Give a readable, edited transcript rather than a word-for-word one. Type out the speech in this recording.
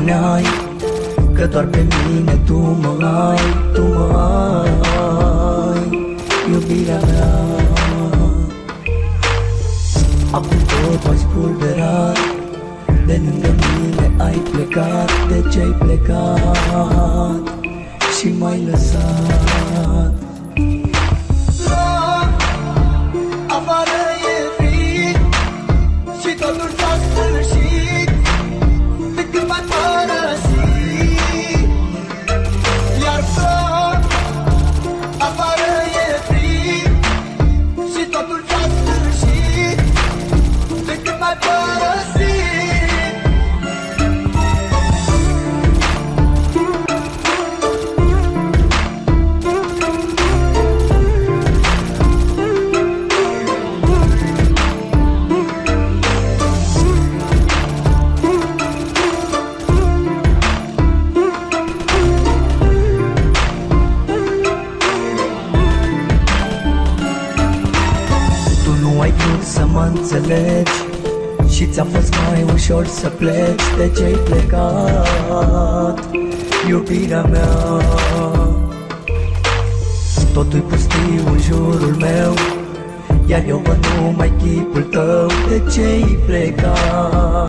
spuneai că doar pe mine tu mă ai, tu mă ai, iubirea mea. Acum tot m-ai spulberat, de lângă mine ai plecat. De ce ai plecat și m-ai lăsat? Afară e frig și totul s-a sfârșit de când m-ai părăsit. Iar afară e frig și totul s-a sfârșit de când m-ai părăsit. Ai vrut să mă înțelegi și ți-a fost mai ușor să pleci. De ce ai plecat, iubirea mea? Totul-i pustiu în jurul meu, iar eu văd numai chipul tău. De ce ai plecat?